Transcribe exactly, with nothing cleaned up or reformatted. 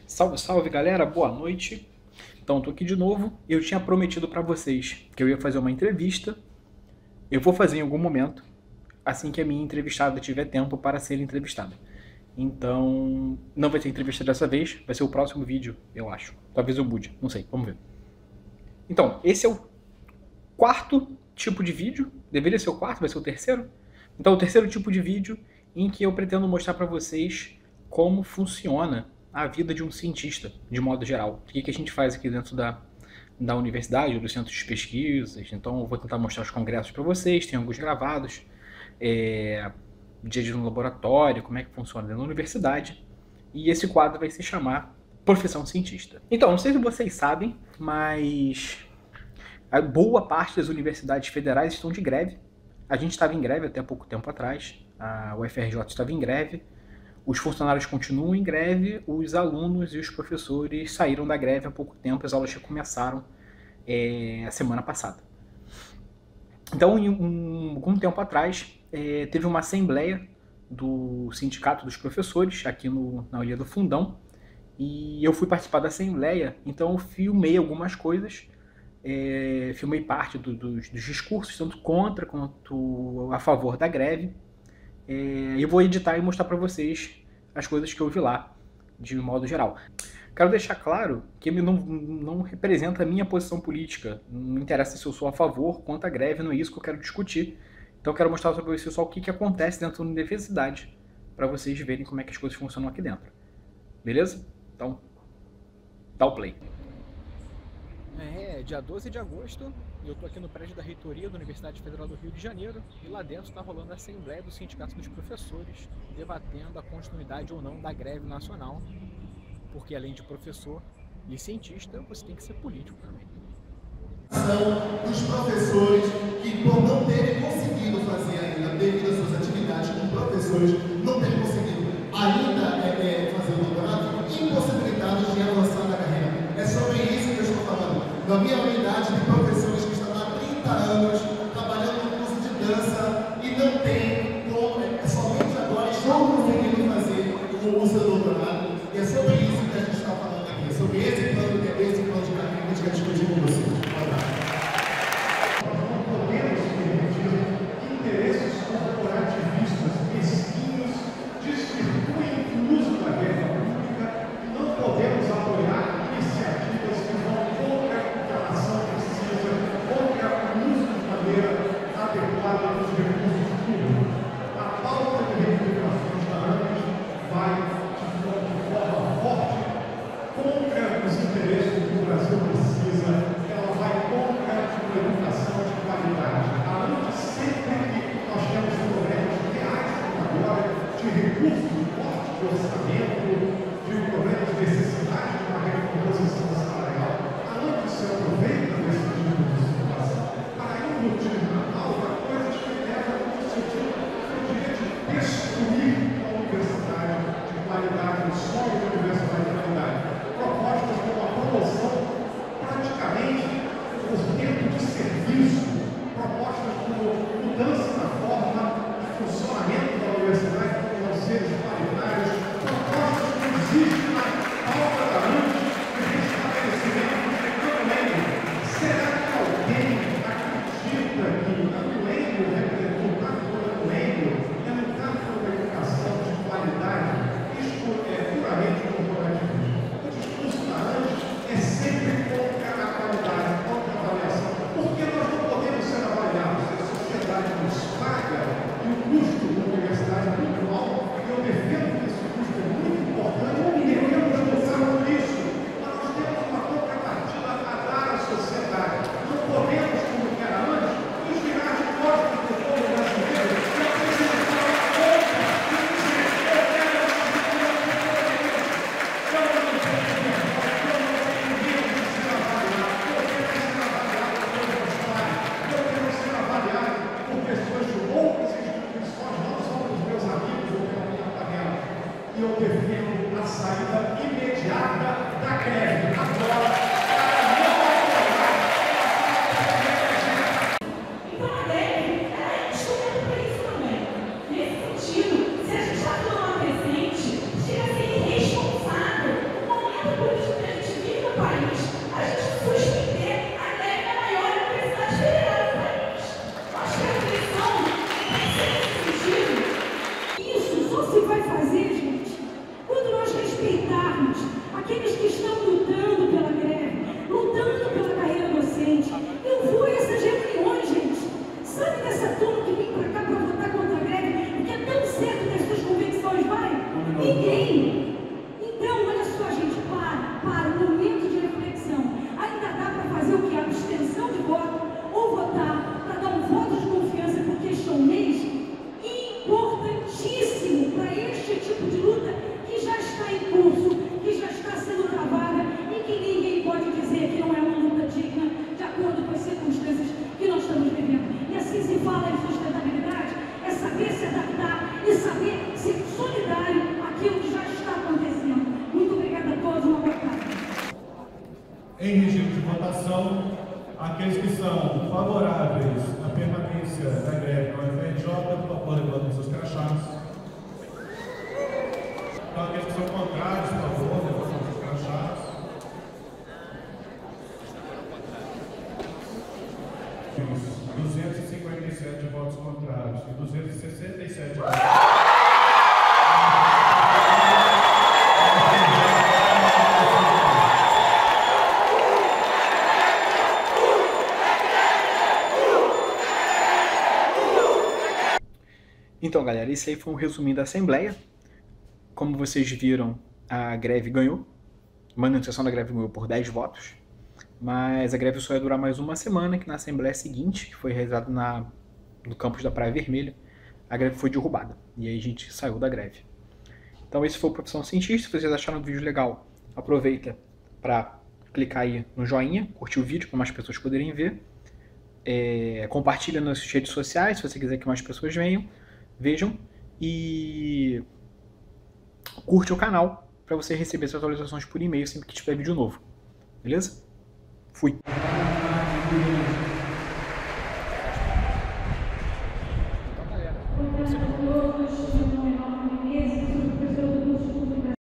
Salve, salve galera, boa noite. Então, tô aqui de novo. Eu tinha prometido para vocês que eu ia fazer uma entrevista. Eu vou fazer em algum momento, assim que a minha entrevistada tiver tempo para ser entrevistada. Então, não vai ter entrevista dessa vez, vai ser o próximo vídeo, eu acho. Talvez eu mude, não sei, vamos ver. Então, esse é o quarto tipo de vídeo. Deveria ser o quarto, vai ser o terceiro. Então, o terceiro tipo de vídeo em que eu pretendo mostrar para vocês como funciona a vida de um cientista, de modo geral. O que a gente faz aqui dentro da, da universidade, dos centros de pesquisas. Então, eu vou tentar mostrar os congressos para vocês, tem alguns gravados. É, dia de um laboratório, como é que funciona dentro da universidade. E esse quadro vai se chamar Profissão Cientista. Então, não sei se vocês sabem, mas a boa parte das universidades federais estão de greve. A gente estava em greve até pouco tempo atrás, a U F R J estava em greve, os funcionários continuam em greve, os alunos e os professores saíram da greve há pouco tempo, as aulas recomeçaram é, a semana passada. Então, em um, algum tempo atrás, é, teve uma assembleia do Sindicato dos Professores, aqui no, na Ilha do Fundão, e eu fui participar da assembleia, então eu filmei algumas coisas, é, filmei parte do, dos, dos discursos, tanto contra quanto a favor da greve. É, eu vou editar e mostrar para vocês as coisas que eu vi lá, de modo geral. Quero deixar claro que não, não representa a minha posição política. Não interessa se eu sou a favor, contra a greve, não é isso que eu quero discutir. Então eu quero mostrar para vocês só o que, que acontece dentro da universidade, para vocês verem como é que as coisas funcionam aqui dentro. Beleza? Então, dá o play. É, dia doze de agosto, e eu tô aqui no prédio da reitoria da Universidade Federal do Rio de Janeiro, e lá dentro está rolando a Assembleia do Sindicato dos Professores, debatendo a continuidade ou não da greve nacional, porque além de professor e cientista, você tem que ser político também. São os professores que, por não terem conseguido fazer ainda, devido às suas atividades como professores, não terem conseguido ainda é, é, fazer o doutorado, impossibilitados de avançar na carreira. É sobre isso que eu estou falando. Na minha unidade de professores que estão há trinta anos trabalhando no curso de dança e não tem como, é, somente agora estão conseguindo fazer o seu doutorado. E é sobre isso que a gente está falando aqui, é sobre esse plano, que é esse plano de carreira que a gente quer discutir com vocês. Não podemos permitir interesses corporativistas mesquinhos de aqueles que estão lutando pela greve, lutando pela carreira docente. Eu vou a essas reuniões, gente. Sabe dessa turma que vem para cá para votar contra a greve, porque é tão certo das suas convicções, vai? Ninguém. Então, olha só, gente, para, para, um momento de reflexão. Ainda dá para fazer o que? Abstenção de voto ou votar para dar um voto de confiança, porque este é um mês importantíssimo para este tipo de luta que já está em curso, que já está sendo travada e que ninguém pode dizer que não é uma luta digna de acordo com as circunstâncias que nós estamos vivendo. E assim se fala em sustentabilidade, é saber se adaptar e saber ser solidário àquilo que já está acontecendo. Muito obrigada a todos, uma boa tarde. Em regime de votação, aqueles que são favoráveis à permanência da greve no F R J, por favor, levantem seus crachás. Então, aqueles que são contrários, por favor, levantem seus crachás. duzentos e cinquenta e sete votos contrários e duzentos e sessenta e sete votos. Então, galera, esse aí foi um resuminho da Assembleia. Como vocês viram, a greve ganhou. A manutenção da greve ganhou por dez votos. Mas a greve só ia durar mais uma semana, que na Assembleia seguinte, que foi realizada na, no campus da Praia Vermelha, a greve foi derrubada. E aí a gente saiu da greve. Então esse foi o Profissão Cientista. Se vocês acharam o vídeo legal, aproveita para clicar aí no joinha, curtir o vídeo para mais pessoas poderem ver. É, compartilha nas redes sociais, se você quiser que mais pessoas venham. Vejam e curte o canal para você receber as atualizações por e-mail sempre que tiver vídeo novo. Beleza? Fui!